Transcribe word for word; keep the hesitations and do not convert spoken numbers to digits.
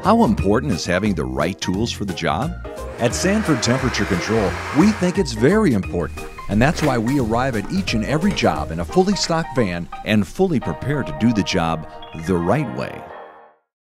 How important is having the right tools for the job? At Sanford Temperature Control, we think it's very important, and that's why we arrive at each and every job in a fully stocked van and fully prepared to do the job the right way.